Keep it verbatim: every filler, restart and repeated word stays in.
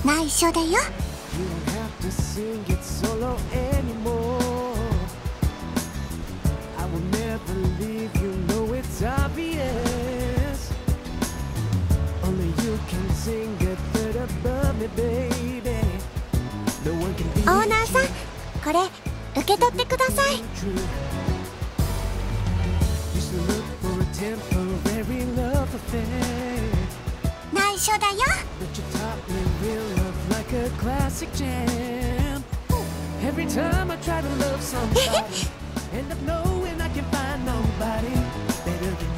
内緒だよ。 You don't have to sing it solo anymore. I will never leave you, know it's obvious. Only you can sing a third above me, baby. No one can be オーナーさん、これ受け取ってください。 Used to look for a temporary love affair. 内緒だよ。 But you taught me real love like a classic jam. Every time I try to love somebody, end up knowing I can find nobody better than